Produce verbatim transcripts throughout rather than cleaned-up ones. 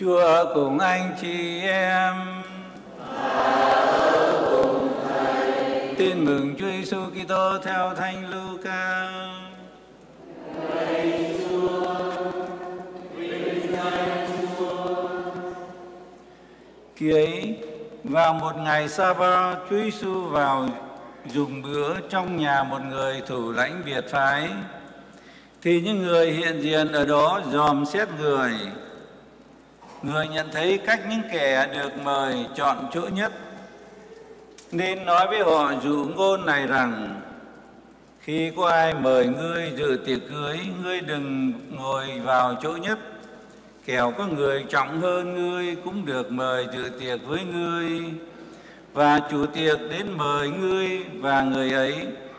Chúa ở cùng anh chị em. Tin mừng Chúa Giêsu Kitô theo Thánh Luca. Khi ấy, vào một ngày Sa-ba, Chúa Giêsu vào dùng bữa trong nhà một người thủ lãnh biệt phái, thì những người hiện diện ở đó dòm xét người. Người nhận thấy cách những kẻ được mời chọn chỗ nhất, nên nói với họ dụ ngôn này rằng: khi có ai mời ngươi dự tiệc cưới, ngươi đừng ngồi vào chỗ nhất, kẻo có người trọng hơn ngươi cũng được mời dự tiệc với ngươi, và chủ tiệc đến mời ngươi và người ấy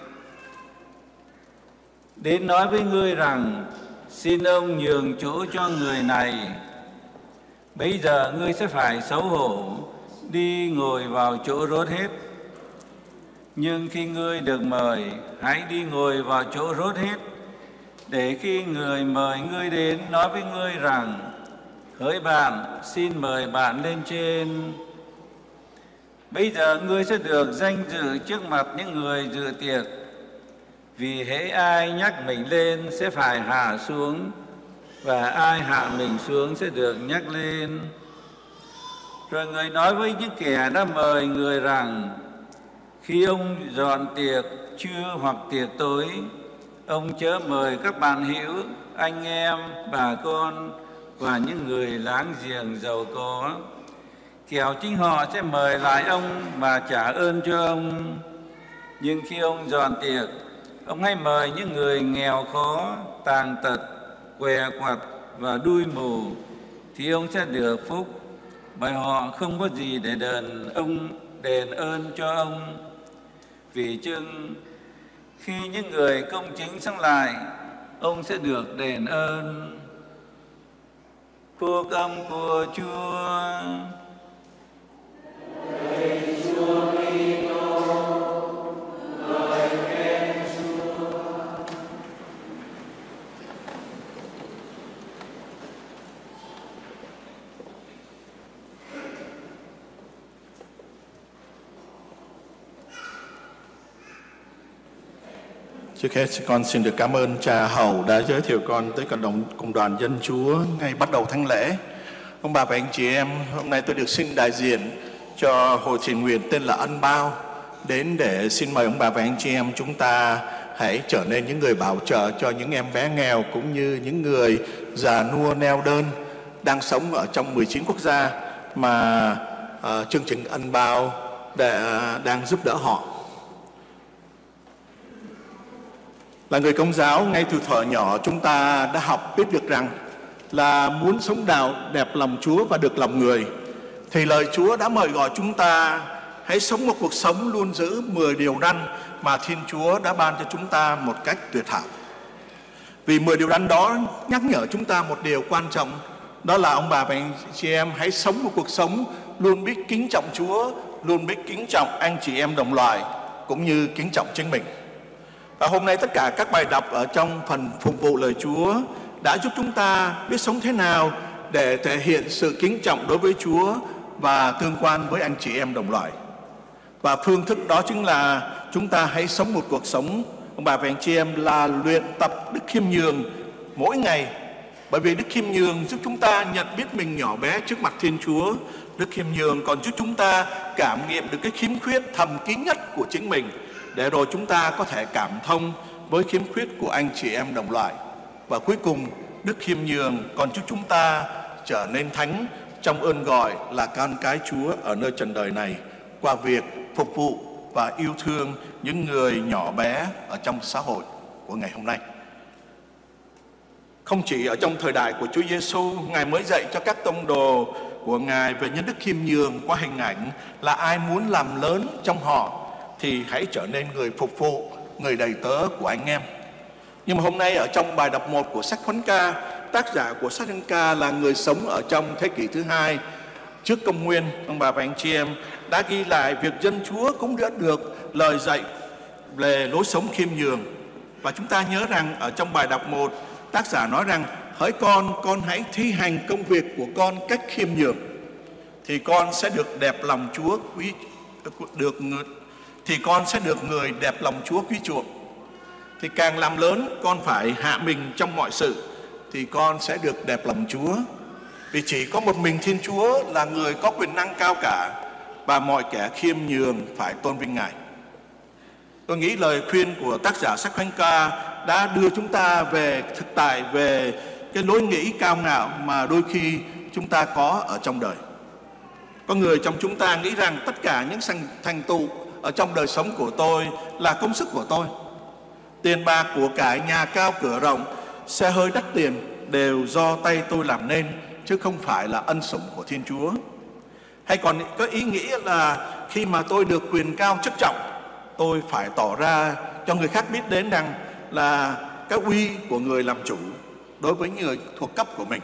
đến nói với ngươi rằng: xin ông nhường chỗ cho người này. Bây giờ ngươi sẽ phải xấu hổ đi ngồi vào chỗ rốt hết. Nhưng khi ngươi được mời, hãy đi ngồi vào chỗ rốt hết, để khi người mời ngươi đến nói với ngươi rằng: hỡi bạn, xin mời bạn lên trên. Bây giờ ngươi sẽ được danh dự trước mặt những người dự tiệc, vì hễ ai nhắc mình lên sẽ phải hạ xuống, và ai hạ mình xuống sẽ được nhắc lên. Rồi người nói với những kẻ đã mời người rằng: khi ông dọn tiệc trưa hoặc tiệc tối, ông chớ mời các bạn hữu, anh em, bà con và những người láng giềng giàu có, kẻo chính họ sẽ mời lại ông và trả ơn cho ông. Nhưng khi ông dọn tiệc, ông hãy mời những người nghèo khó, tàn tật, què quặt và đuôi mù, thì ông sẽ được phúc, bởi họ không có gì để đền ông đền ơn cho ông. Vì chừng khi những người công chính sống lại, ông sẽ được đền ơn. Phúc âm của Chúa. Trước hết con xin được cảm ơn cha Hầu đã giới thiệu con tới cộng đồng cộng đoàn dân Chúa ngay bắt đầu thánh lễ. Ông bà và anh chị em, hôm nay tôi được xin đại diện cho hội thiện nguyện tên là Ân Bao đến để xin mời ông bà và anh chị em chúng ta hãy trở nên những người bảo trợ cho những em bé nghèo cũng như những người già nua neo đơn đang sống ở trong mười chín quốc gia mà uh, chương trình Ân Bao để, uh, đang giúp đỡ họ. Là người Công giáo, ngay từ thuở nhỏ chúng ta đã học biết được rằng là muốn sống đạo đẹp lòng Chúa và được lòng người, thì lời Chúa đã mời gọi chúng ta hãy sống một cuộc sống luôn giữ mười điều răn mà Thiên Chúa đã ban cho chúng ta một cách tuyệt hảo. Vì mười điều răn đó nhắc nhở chúng ta một điều quan trọng, đó là ông bà và anh chị em hãy sống một cuộc sống luôn biết kính trọng Chúa, luôn biết kính trọng anh chị em đồng loại, cũng như kính trọng chính mình. Và hôm nay tất cả các bài đọc ở trong phần phục vụ lời Chúa đã giúp chúng ta biết sống thế nào để thể hiện sự kính trọng đối với Chúa và tương quan với anh chị em đồng loại. Và phương thức đó chính là chúng ta hãy sống một cuộc sống, ông bà và anh chị em, là luyện tập đức khiêm nhường mỗi ngày. Bởi vì đức khiêm nhường giúp chúng ta nhận biết mình nhỏ bé trước mặt Thiên Chúa. Đức khiêm nhường còn giúp chúng ta cảm nghiệm được cái khiếm khuyết thầm kín nhất của chính mình, để rồi chúng ta có thể cảm thông với khiếm khuyết của anh chị em đồng loại. Và cuối cùng, đức khiêm nhường còn giúp chúng ta trở nên thánh trong ơn gọi là con cái Chúa ở nơi trần đời này, qua việc phục vụ và yêu thương những người nhỏ bé ở trong xã hội của ngày hôm nay. Không chỉ ở trong thời đại của Chúa Giêsu, Ngài mới dạy cho các tông đồ của Ngài về nhân đức khiêm nhường qua hình ảnh là ai muốn làm lớn trong họ thì hãy trở nên người phục vụ, người đầy tớ của anh em. Nhưng mà hôm nay ở trong bài đọc một của sách Huấn Ca, tác giả của sách Huấn Ca là người sống ở trong thế kỷ thứ hai trước công nguyên. Ông bà và anh chị em đã ghi lại việc dân Chúa cũng đã được lời dạy về lối sống khiêm nhường. Và chúng ta nhớ rằng ở trong bài đọc một, tác giả nói rằng hỡi con, con hãy thi hành công việc của con cách khiêm nhường, thì con sẽ được đẹp lòng Chúa quý được thì con sẽ được người đẹp lòng Chúa quý chuộng. Thì càng làm lớn, con phải hạ mình trong mọi sự, thì con sẽ được đẹp lòng Chúa. Vì chỉ có một mình Thiên Chúa là người có quyền năng cao cả, và mọi kẻ khiêm nhường phải tôn vinh Ngài. Tôi nghĩ lời khuyên của tác giả sách Thánh Ca đã đưa chúng ta về thực tại về cái lối nghĩ cao ngạo mà đôi khi chúng ta có ở trong đời. Có người trong chúng ta nghĩ rằng tất cả những thành tựu ở trong đời sống của tôi là công sức của tôi. Tiền bạc, của cải, nhà cao cửa rộng, xe hơi đắt tiền đều do tay tôi làm nên, chứ không phải là ân sủng của Thiên Chúa. Hay còn có ý nghĩ là khi mà tôi được quyền cao chức trọng, tôi phải tỏ ra cho người khác biết đến rằng là cái uy của người làm chủ đối với người thuộc cấp của mình.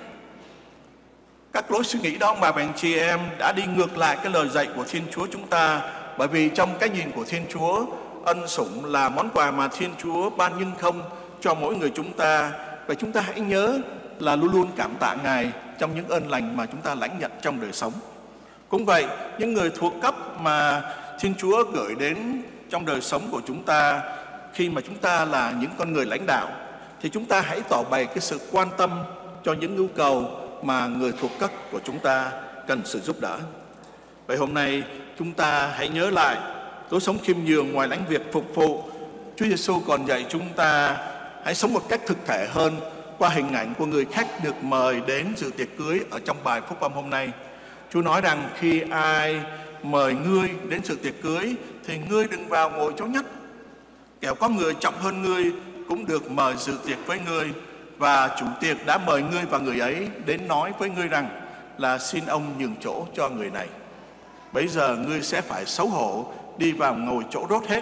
Các lối suy nghĩ đó, ông bà và anh chị em, đã đi ngược lại cái lời dạy của Thiên Chúa chúng ta. Bởi vì trong cái nhìn của Thiên Chúa, ân sủng là món quà mà Thiên Chúa ban nhân không cho mỗi người chúng ta. Và chúng ta hãy nhớ là luôn luôn cảm tạ Ngài trong những ơn lành mà chúng ta lãnh nhận trong đời sống. Cũng vậy, những người thuộc cấp mà Thiên Chúa gửi đến trong đời sống của chúng ta, khi mà chúng ta là những con người lãnh đạo, thì chúng ta hãy tỏ bày cái sự quan tâm cho những nhu cầu mà người thuộc cấp của chúng ta cần sự giúp đỡ. Vậy hôm nay chúng ta hãy nhớ lại lối sống khiêm nhường. Ngoài lãnh việc phục vụ, Chúa Giêsu còn dạy chúng ta hãy sống một cách thực thể hơn qua hình ảnh của người khách được mời đến dự tiệc cưới ở trong bài phúc âm hôm nay. Chúa nói rằng khi ai mời ngươi đến dự tiệc cưới thì ngươi đừng vào ngồi chỗ nhất, kẻo có người trọng hơn ngươi cũng được mời dự tiệc với ngươi, và chủ tiệc đã mời ngươi và người ấy đến nói với ngươi rằng là xin ông nhường chỗ cho người này. Bấy giờ ngươi sẽ phải xấu hổ đi vào ngồi chỗ rốt hết.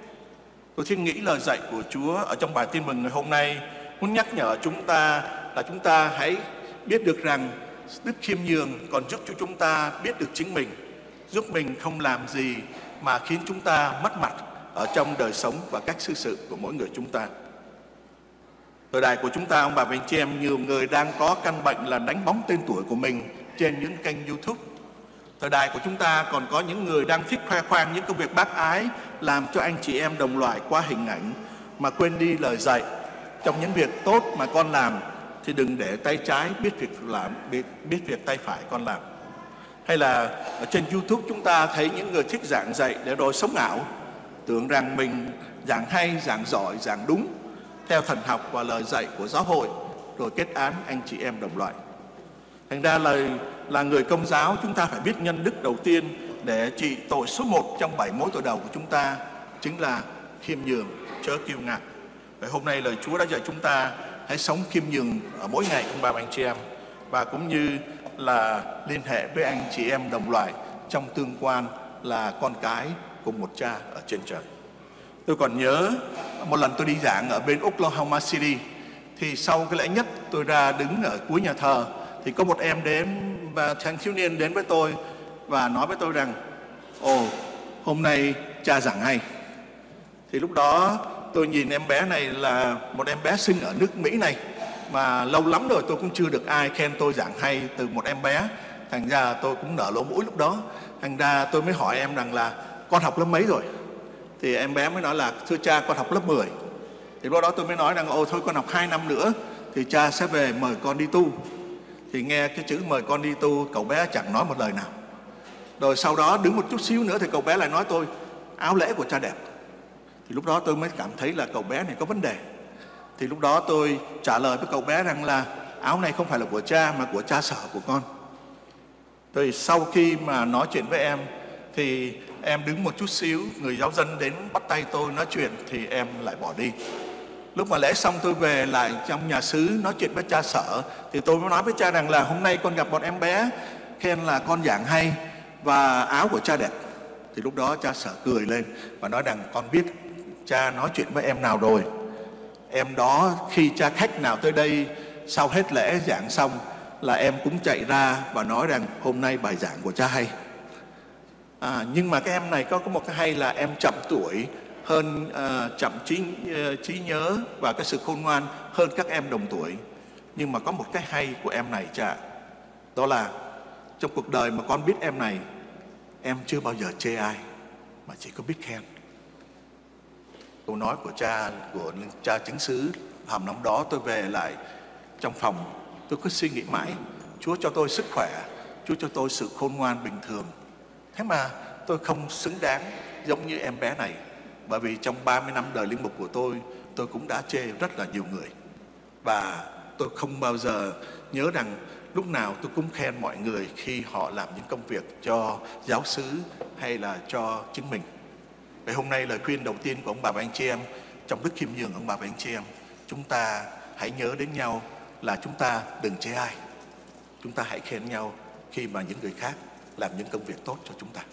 Tôi thiên nghĩ lời dạy của Chúa ở trong bài tin mừng ngày hôm nay muốn nhắc nhở chúng ta là chúng ta hãy biết được rằng đức khiêm nhường còn giúp cho chúng ta biết được chính mình, giúp mình không làm gì mà khiến chúng ta mất mặt ở trong đời sống và cách xử sự của mỗi người chúng ta. Thời đại của chúng ta, ông bà và anh chị em, nhiều người đang có căn bệnh là đánh bóng tên tuổi của mình trên những kênh YouTube. Thời đại của chúng ta còn có những người đang thích khoe khoang những công việc bác ái, làm cho anh chị em đồng loại qua hình ảnh mà quên đi lời dạy. Trong những việc tốt mà con làm thì đừng để tay trái biết việc làm, biết, biết việc tay phải con làm. Hay là ở trên YouTube chúng ta thấy những người thích giảng dạy để rồi sống ảo, tưởng rằng mình giảng hay, giảng giỏi, giảng đúng theo thần học và lời dạy của giáo hội, rồi kết án anh chị em đồng loại. Thành ra lời là người Công giáo, chúng ta phải biết nhân đức đầu tiên để trị tội số một trong bảy mối tội đầu của chúng ta, chính là khiêm nhường, chớ kiêu ngạo. Vậy hôm nay lời Chúa đã dạy chúng ta hãy sống khiêm nhường ở mỗi ngày, ông bà và anh chị em, và cũng như là liên hệ với anh chị em đồng loại trong tương quan là con cái của một cha ở trên trời. Tôi còn nhớ một lần tôi đi giảng ở bên Oklahoma City, thì sau cái lễ nhất tôi ra đứng ở cuối nhà thờ, thì có một em đến và thanh thiếu niên đến với tôi và nói với tôi rằng: ồ, hôm nay cha giảng hay. Thì lúc đó tôi nhìn em bé này là một em bé sinh ở nước Mỹ này, mà lâu lắm rồi tôi cũng chưa được ai khen tôi giảng hay từ một em bé. Thành ra tôi cũng nở lỗ mũi lúc đó. Thành ra tôi mới hỏi em rằng là con học lớp mấy rồi? Thì em bé mới nói là thưa cha, con học lớp mười. Thì lúc đó tôi mới nói rằng ồ thôi con học hai năm nữa thì cha sẽ về mời con đi tu. Thì nghe cái chữ mời con đi tu, cậu bé chẳng nói một lời nào. Rồi sau đó đứng một chút xíu nữa thì cậu bé lại nói tôi áo lễ của cha đẹp. Thì lúc đó tôi mới cảm thấy là cậu bé này có vấn đề. Thì lúc đó tôi trả lời với cậu bé rằng là áo này không phải là của cha mà của cha sở của con. Rồi sau khi mà nói chuyện với em thì em đứng một chút xíu, người giáo dân đến bắt tay tôi nói chuyện thì em lại bỏ đi. Lúc mà lễ xong tôi về lại trong nhà xứ nói chuyện với cha sở, thì tôi mới nói với cha rằng là hôm nay con gặp một em bé khen là con giảng hay và áo của cha đẹp. Thì lúc đó cha sở cười lên và nói rằng con biết cha nói chuyện với em nào rồi. Em đó khi cha khách nào tới đây sau hết lễ giảng xong là em cũng chạy ra và nói rằng hôm nay bài giảng của cha hay. À, nhưng mà cái em này có, có một cái hay là em chậm tuổi hơn, uh, chậm trí, uh, trí nhớ và cái sự khôn ngoan hơn các em đồng tuổi. Nhưng mà có một cái hay của em này cha, đó là trong cuộc đời mà con biết em này, em chưa bao giờ chê ai mà chỉ có biết khen. Câu nói của cha, của cha chứng xứ hầm năm đó, tôi về lại trong phòng, tôi cứ suy nghĩ mãi, Chúa cho tôi sức khỏe, Chúa cho tôi sự khôn ngoan bình thường, thế mà tôi không xứng đáng giống như em bé này. Bởi vì trong ba mươi năm đời linh mục của tôi, tôi cũng đã chê rất là nhiều người. Và tôi không bao giờ nhớ rằng lúc nào tôi cũng khen mọi người khi họ làm những công việc cho giáo xứ hay là cho chính mình. Vậy hôm nay lời khuyên đầu tiên của ông bà và anh chị em trong đức khiêm nhường, ông bà và anh chị em, chúng ta hãy nhớ đến nhau là chúng ta đừng chê ai. Chúng ta hãy khen nhau khi mà những người khác làm những công việc tốt cho chúng ta.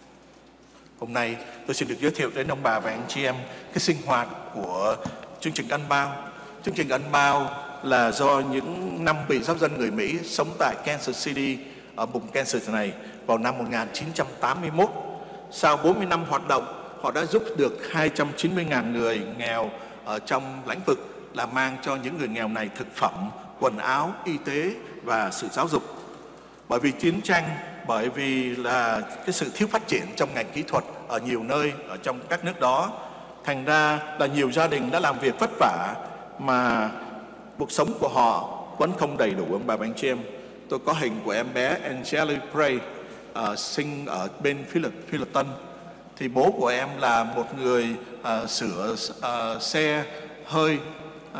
Hôm nay tôi xin được giới thiệu đến ông bà và anh chị em cái sinh hoạt của chương trình Ân Bao. Chương trình Ân Bao là do những năm vị giáo dân người Mỹ sống tại Kansas City, ở vùng Kansas này vào năm một nghìn chín trăm tám mươi mốt. Sau bốn mươi năm hoạt động, họ đã giúp được hai trăm chín mươi nghìn người nghèo ở trong lĩnh vực là mang cho những người nghèo này thực phẩm, quần áo, y tế và sự giáo dục. Bởi vì chiến tranh, bởi vì là cái sự thiếu phát triển trong ngành kỹ thuật ở nhiều nơi ở trong các nước đó, thành ra là nhiều gia đình đã làm việc vất vả mà cuộc sống của họ vẫn không đầy đủ. Ông bà và anh chị em, tôi có hình của em bé Angelique Bray, uh, sinh ở bên Phi Lập Tân. Thì bố của em là một người uh, sửa uh, xe hơi uh,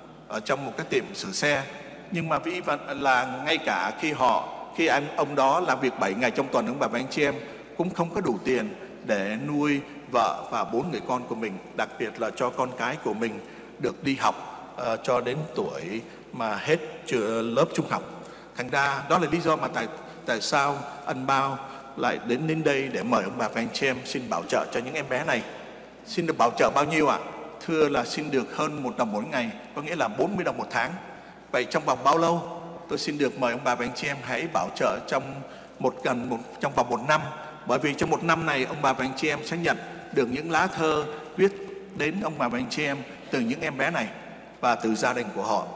ở trong một cái tiệm sửa xe. Nhưng mà vì là ngay cả khi họ khi anh ông đó làm việc bảy ngày trong tuần, ông bà và anh chị em, cũng không có đủ tiền để nuôi vợ và bốn người con của mình, đặc biệt là cho con cái của mình được đi học uh, cho đến tuổi mà hết trường, lớp trung học. Thành ra đó là lý do mà tại tại sao Ân Bao lại đến đến đây để mời ông bà và anh chị em xin bảo trợ cho những em bé này. Xin được bảo trợ bao nhiêu ạ? À? Thưa là xin được hơn một đồng mỗi ngày, có nghĩa là bốn mươi đồng một tháng. Vậy trong vòng bao lâu? Tôi xin được mời ông bà và anh chị em hãy bảo trợ trong một gần một trong vòng một năm. Bởi vì trong một năm này, ông bà và anh chị em sẽ nhận được những lá thơ viết đến ông bà và anh chị em từ những em bé này và từ gia đình của họ.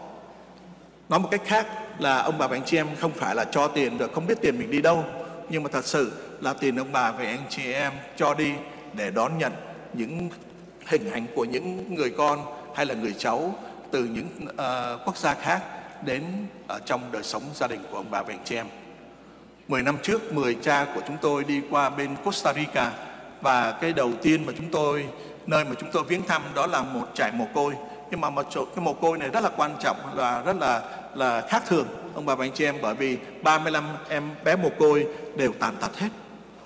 Nói một cách khác là ông bà và anh chị em không phải là cho tiền rồi không biết tiền mình đi đâu, nhưng mà thật sự là tiền ông bà và anh chị em cho đi để đón nhận những hình ảnh của những người con hay là người cháu từ những uh, quốc gia khác đến ở trong đời sống gia đình của ông bà và anh chị em. Mười năm trước, mười cha của chúng tôi đi qua bên Costa Rica, và cái đầu tiên mà chúng tôi, nơi mà chúng tôi viếng thăm đó là một trại mồ côi. Nhưng mà một chỗ, cái mồ côi này rất là quan trọng và rất là là khác thường ông bà và anh chị em, bởi vì ba mươi lăm em bé mồ côi đều tàn tật hết.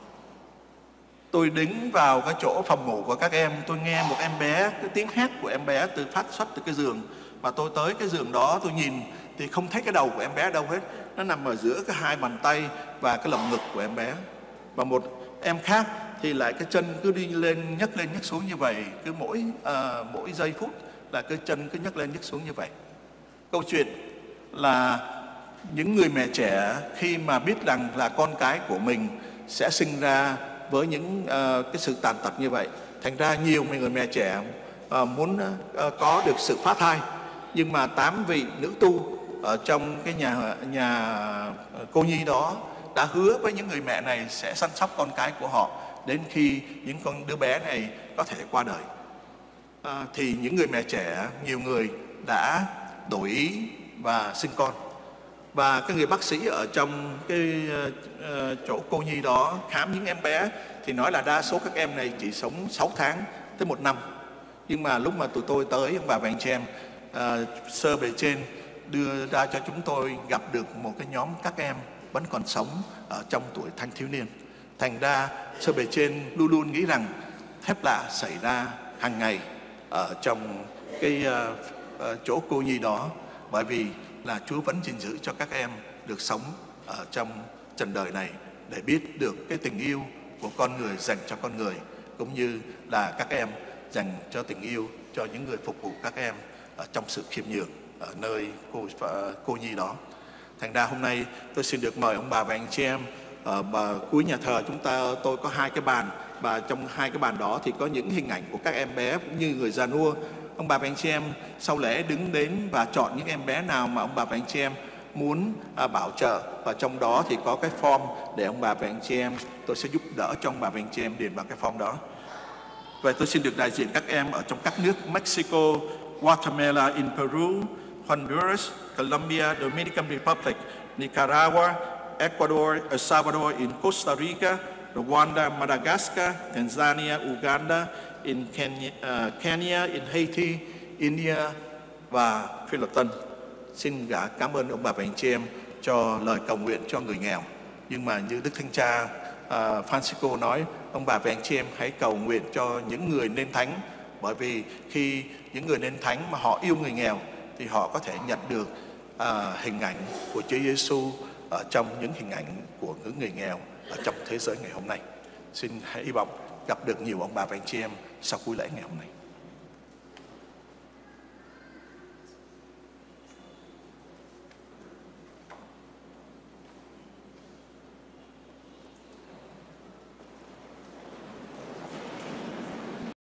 Tôi đứng vào cái chỗ phòng ngủ của các em, tôi nghe một em bé, cái tiếng hét của em bé từ phát xuất từ cái giường. Và tôi tới cái giường đó, tôi nhìn thì không thấy cái đầu của em bé đâu hết. Nó nằm ở giữa cái hai bàn tay và cái lồng ngực của em bé. Và một em khác thì lại cái chân cứ đi lên nhấc lên nhấc xuống như vậy, cứ mỗi uh, mỗi giây phút là cái chân cứ nhấc lên nhấc xuống như vậy. Câu chuyện là những người mẹ trẻ khi mà biết rằng là con cái của mình sẽ sinh ra với những uh, cái sự tàn tật như vậy, thành ra nhiều người mẹ trẻ uh, muốn uh, có được sự phá thai. Nhưng mà tám vị nữ tu ở trong cái nhà nhà cô nhi đó đã hứa với những người mẹ này sẽ săn sóc con cái của họ đến khi những con đứa bé này có thể qua đời. À, thì những người mẹ trẻ, nhiều người đã đổi ý và sinh con. Và cái người bác sĩ ở trong cái uh, chỗ cô nhi đó khám những em bé thì nói là đa số các em này chỉ sống sáu tháng tới một năm. Nhưng mà lúc mà tụi tôi tới, ông bà và anh chị em, uh, sơ bề trên đưa ra cho chúng tôi gặp được một cái nhóm các em vẫn còn sống ở trong tuổi thanh thiếu niên. Thành ra sơ bề trên luôn luôn nghĩ rằng phép lạ xảy ra hàng ngày ở trong cái uh, uh, chỗ cô nhi đó, bởi vì là Chúa vẫn gìn giữ cho các em được sống ở trong trần đời này để biết được cái tình yêu của con người dành cho con người, cũng như là các em dành cho tình yêu cho những người phục vụ các em ở trong sự khiêm nhường ở nơi cô, cô nhi đó. Thành ra hôm nay tôi xin được mời ông bà và anh chị em ở bà cuối nhà thờ chúng ta, tôi có hai cái bàn, và trong hai cái bàn đó thì có những hình ảnh của các em bé cũng như người già nua ông bà và anh chị em sau lễ đứng đến và chọn những em bé nào mà ông bà và anh chị em muốn à, bảo trợ, và trong đó thì có cái form để ông bà và anh chị em, tôi sẽ giúp đỡ cho ông bà và anh chị em điền vào cái form đó. Vậy tôi xin được đại diện các em ở trong các nước Mexico, Guatemala, in Peru, Honduras, Colombia, Dominican Republic, Nicaragua, Ecuador, El Salvador, in Costa Rica, Rwanda, Madagascar, Tanzania, Uganda, in Kenya, uh, Kenya, in Haiti, India và Philippines. Xin gửi cảm ơn ông bà và anh chị em cho lời cầu nguyện cho người nghèo. Nhưng mà như Đức Thánh Cha uh, Francisco nói, ông bà và anh chị em hãy cầu nguyện cho những người nên thánh, bởi vì khi những người nên thánh mà họ yêu người nghèo thì họ có thể nhận được uh, hình ảnh của Chúa Giêsu ở trong những hình ảnh của những người nghèo ở trong thế giới ngày hôm nay. Xin hãy hy vọng gặp được nhiều ông bà và anh chị em sau buổi lễ ngày hôm nay.